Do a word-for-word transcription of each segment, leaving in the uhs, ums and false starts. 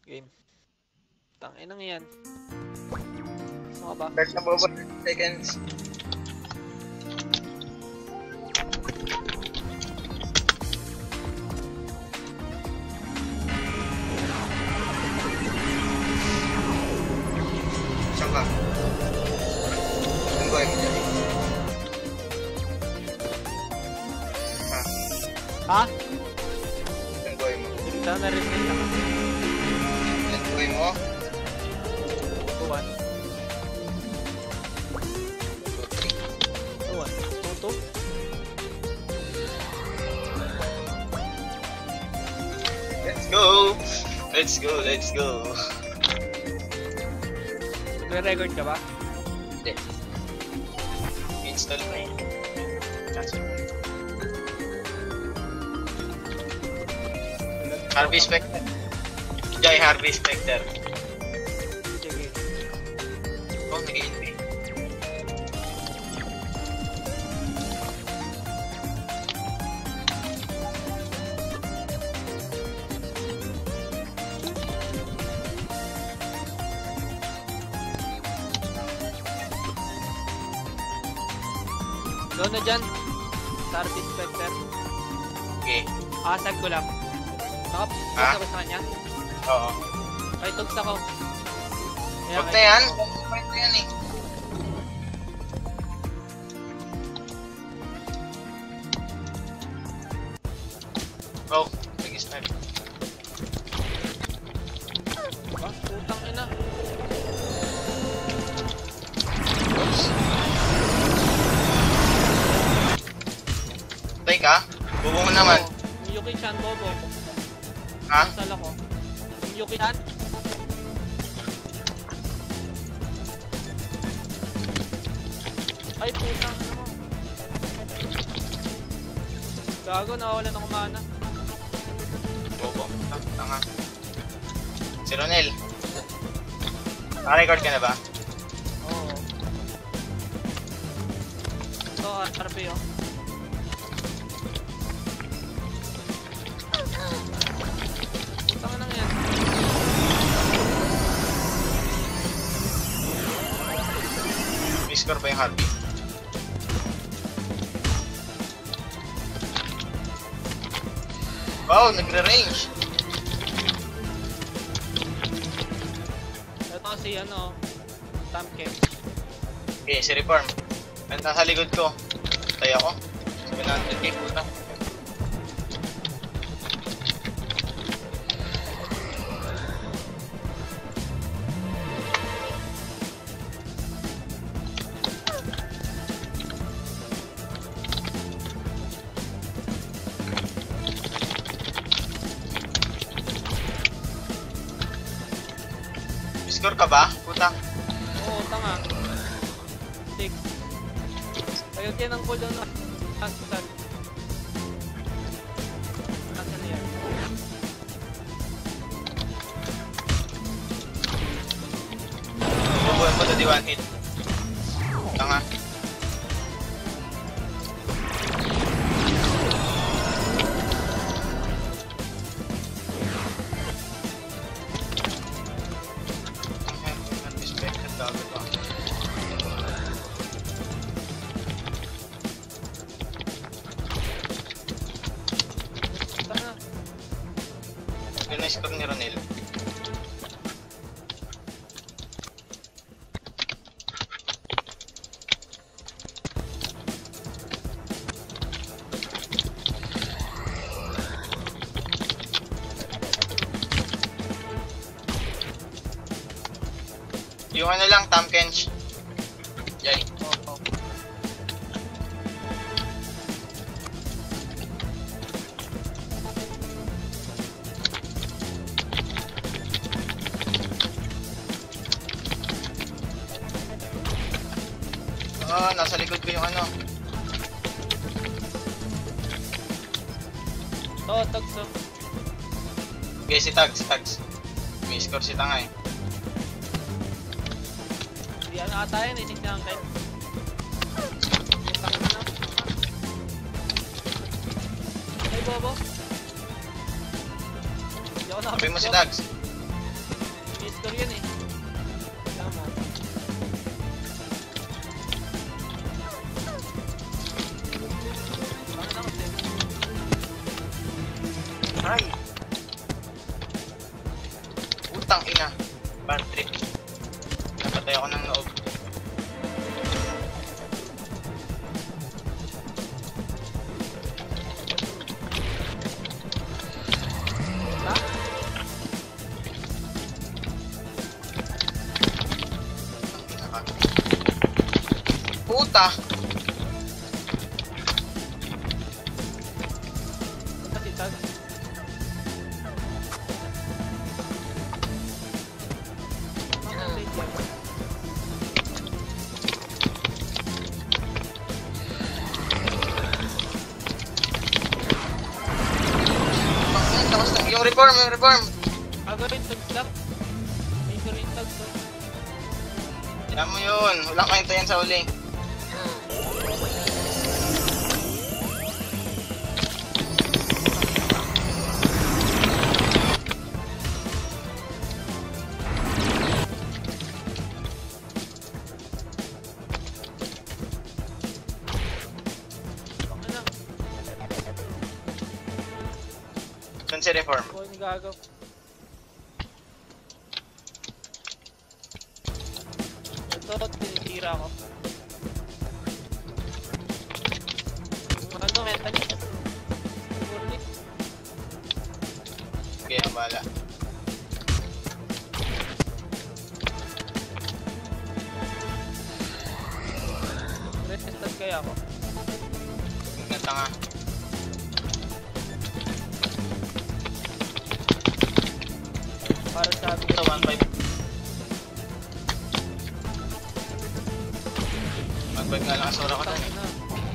Game. Tanginang yan. Ano ka ba? Start na bobo. Seconds. Saan ka? Saan ba yung dyan? Ha? Ha? Saan ba yung mo? Dito na rin nila. Saan ba yung mo? Tuwan. Tuwan. Tuto. Let's go! Let's go, let's go! Nagre-record ka ba? Hindi. Install na yun. Cancel. Harvey Specter. Jai Harvey Specter. Sige. Oh, nag-i-N B. Doon na dyan. Harvey Specter. Okay. Asag ko lang. Nakap, Ha? ka ba sa kanya? Oo. Ay, tugs ako. Kaya Huwag na kaya- yan. Huwag na yan eh. Oh, nag-start. Ba? Putang ina. Oops. Tay ka? Bubo mo naman. Yung Yuki Chan, bobo. Ha? Sala ko. Yung Yuki Chan. Ay, putang ina mo. Gago, nawawalan ako mana. Bobo. Tanga. Si Ronel. Naka-record ka na ba? Oo. Ito, R P oh. Putang ina yan. May score ba yung Harvey? Wow, nagre-range. Ito kasi ano, Tamke. Okay, si Reform. Nandang sa likod ko. Tayo ako. seven hundred K puta. Score ka ba? Puta. Oo, tanga. Six. Pagkagyan ng cooldown na. Hashtag. Nasaan na yan? Bubuhan mo na di one hit. Tanga. Respect at dami pa. Tanga. Yun na score ni Ronel. Yung ano lang, Tamkench. Jai. Oo. Oh. Ah, nasa likod ko yung ano. Oo, tugs oh. Okay, si Tags, Tags. May score si Tanga eh. Hindi ano ata yan eh, six na ang type. Putang ina. Ay, bobo. Hindi ako Sabi mo si nakapag- Tags. Traitor yan eh. Tama. Bakit ako din? Ay! Utang ina. Bad trip. Napatay ako ng loob. Ha? Puta! Punta si Tag. Ang update yan. Bakit? Tapos na. Yung reform, yung reform! Ako rin Tag lang. May ko rin Tag to. Alam mo yun. Wala kayong tayan sa uli. Baka na. Saan si reform? Ako yung gagaw. Ito, tinitira ko. Yung ano, mentally. Sigurly. Okay, ang bala. Resistant kaya ako. Ingat ka nga. Para sabi Ito, one five. one five nga lang asura ko dun. na.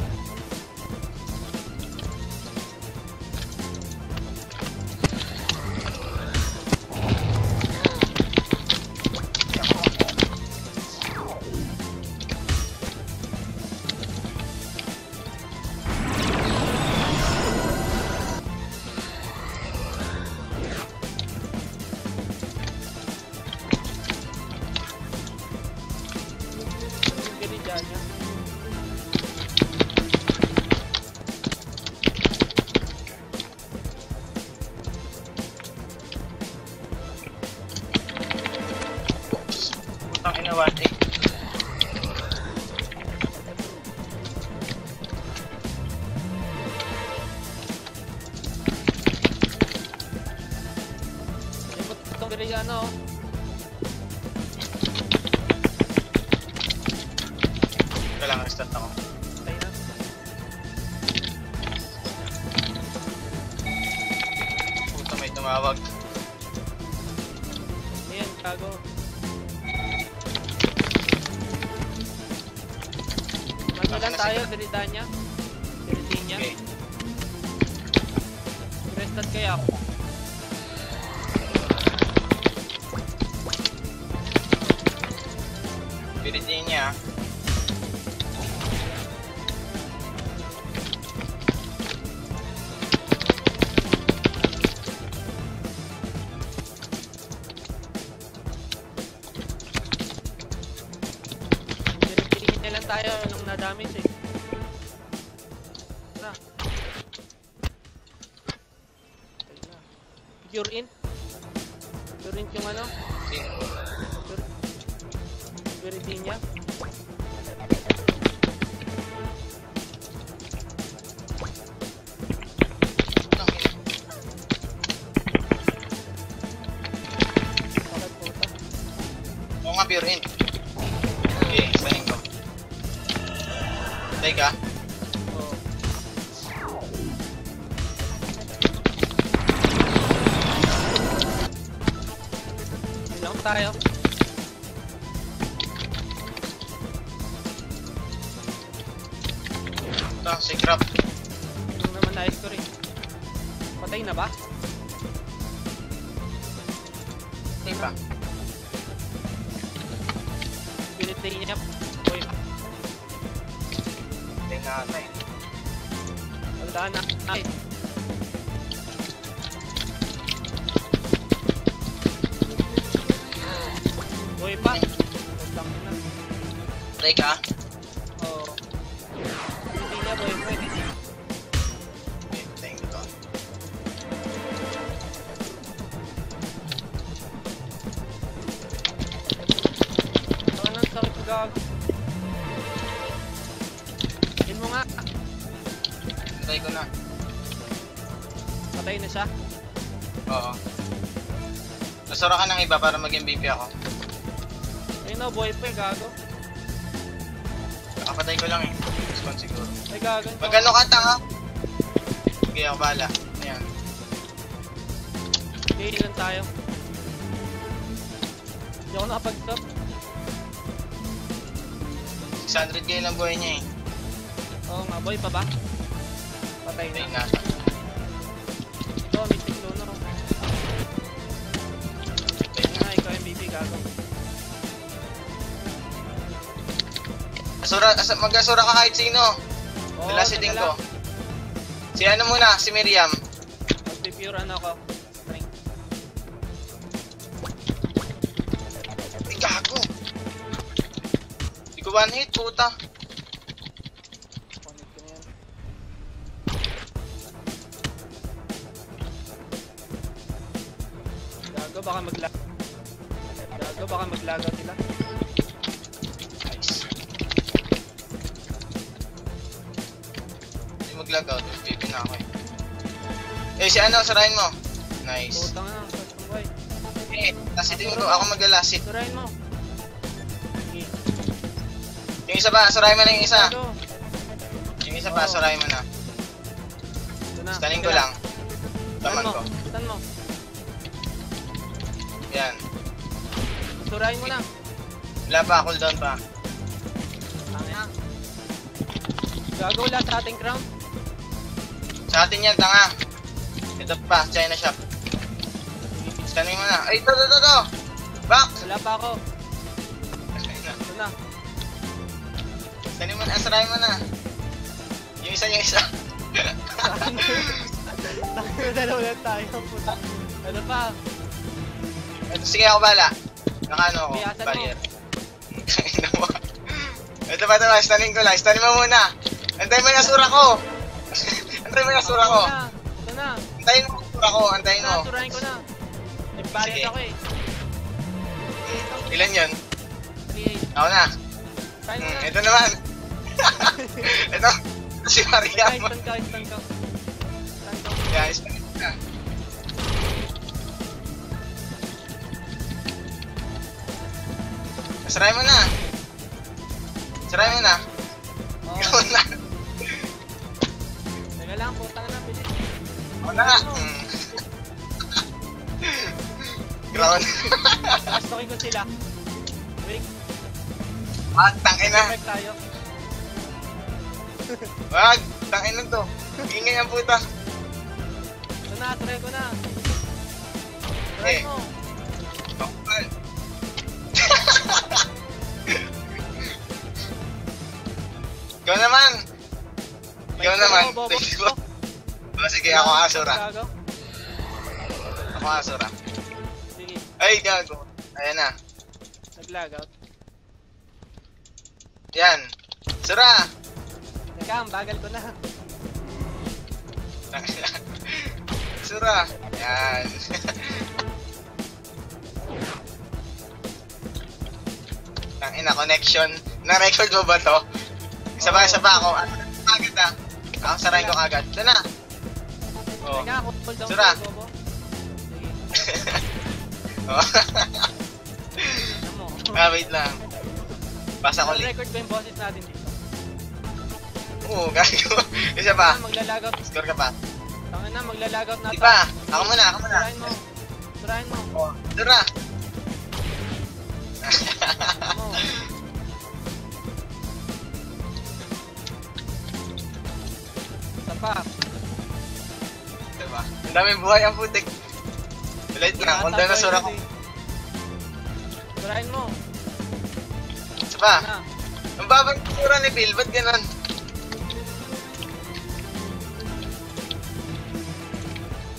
Yung ganyan niya. Putang ina, wati. Yung itong Beriano, oh. Ito lang, restart ako. Patay na. Puta, may tumawag. Ayan, gago. Mag-ilan tayo, Beridania. Beridania. Okay. Restat kaya ako. Pilitin niya. Beridania na lang tayo nung na-damage eh. Na. Pure in. Pure in yung ano? Sino? Pure. Beridania. Putang ina. Bakit puta? Oo nga, pure in. Okay, stunning ko. Patay ka? Oo. Ilang tayo? Ito, si Crab. Yung naman na score eh. Patay na ba? Hindi pa. Binitay niya. Uy, Patay nga ata eh. wala na. Ay. buhay pa. Putang ina. Try ka. Oo. Hindi niya buhay pa eh. Okay, thank you to. Ano nang sakit na gago? Kill mo nga. Try ko na. Patay na siya. Oo. Nasura ka ng iba para mag-M V P ako. Ayun na, buhay pa eh, gago. Nakapatay ko lang eh. Respawn siguro. Ay, gago. Mag ano ka tanga? Sige ako bala. Ayan. Okay, ilan tayo. Hindi ako nakapag-stop. six hundred k lang buhay niya eh. Oo nga, buhay pa ba? Patay Patay na. na. Ito, Mystic Lunar. Patay na, ikaw M V P, gago. Asura, asa, mag-asura ka kahit sino. Oo, Dala si Ding taga ko. Si ano muna, si Miriam. Magpipure ano ako. String. Ay, gago. Di ko one hit, puta. Connect ko na yan. Gago, baka maglag. Gago, baka maglagaw sila. Nice. Hindi mag-logout, M V P na ako eh. Eh, si ano, sarayin mo. Nice. Putang na, first ng buhay. Eh, kasi din ko, ako mag-alasit. Surahin mo. Sige. Yung isa pa, sarayin mo na yung isa. Gago. Yung isa pa, Oo. sarayin mo na. Ito na. Stunning Sige ko lang. Stun Taman mo. ko. Stun mo. Yan. Surahin mo na. Wala pa, cooldown pa. Tanga. Gago, wala sa ating crown. Sa atin yan, tanga. Ito pa, China shop. Stunning mo na. Ay, ito, ito, ito, ito. Back! Wala pa ako. Ayun na. Ito na. Stunning mo na, sarayin mo na. Yung isa, yung isa. Tayo dalawa lang tayo. Puta. Ano pa? Ito, sige ako bala. Nakaano ako, Biyasan mo. barrier. Ito mo. Ito pa, ito pa, stunning ko lang. Stunning mo muna. Antayin mo yung asura ko. Antayin mo yung asura ko. Ito na. Ito na. Antayin mo yung asura ko, antayin Ito mo. na, surahin ko na. Nag-barrier Sige. ako eh. Ilan yun? three eight. Ako na. Kain mo Hmm, na. ito naman. Ito, si Ikaw, Mariam. stun ka, stun ka. Stun ka. Yeah, stunning mo na. Saray mo na. Saray mo na. Oo. Ikaw na. Teka lang, putang na, bilis. Ako na nga. Mm. Ground. Astokin ko sila. Wait, Wag, tangin na. perfect tayo. Wag, tangin na to. Ingay ang puta. Ito na, try ko na. Try Eh. mo. Bakal. Ikaw naman. Ikaw naman. Bobo, bobo. Sige ko. Oh, sige, ako asura. Gago. Ako asura. Sige, Ay, gago. Ayan na. nag-lag out. Yan. Sura. Teka, ang bagal ko na. Sura. Yan. Tangina, connection. Na-record mo ba to? Isa pa, isa pa ako. Agad ah. Ako sarayin ko agad. Ito na. Oh. Teka, hold down Sura. ko, bobo. Sige, Oh. ano mo. Ah, wait lang. Basa ko link. Record ba yung boses natin dito? Oo, gago. Isa pa. Ah, maglalagaut. Score ka pa. Tangin na, maglalagaut na. Di ba? Ako muna, ako muna. Surahin mo. Surahin mo. Oh, Sura. Ano mo. Isa pa. Diba? Ang daming buhay ang putik. Light lang, kung na sura ko. Surahin mo. Isa pa. Na. Ang babang sura ni Bill, ba't ganon?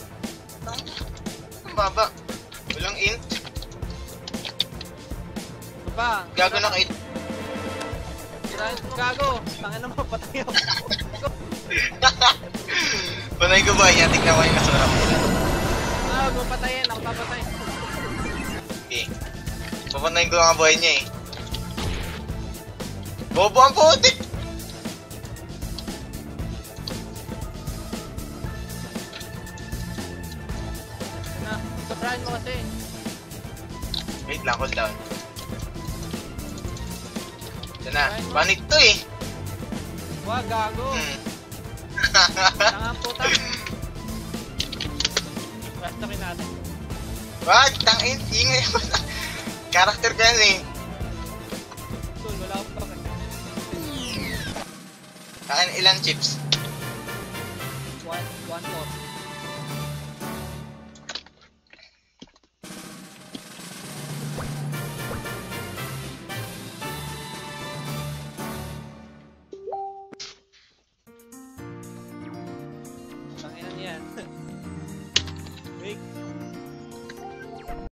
Ang baba. Walang int. Ba? Gago na kayo. Sirahin, gago. Tangin na mapatay ako. Panay ko ba yan? Tignan ko yung nasurap nila. Ah, huwag mo patayin. Ako papatay. Okay. Papanayin ko lang ang buhay niya eh. Bobo ang putik! Na, sobrahan mo kasi. Wait lang, cool down. Ito na. Panit to eh. Wag, gago. Hmm. Tangang puta. Bastakin natin. Wag! Tangin! Ingay mo na. Karakter ko yan eh. Tol, wala akong pakay. Akin ilang chips? One, one more.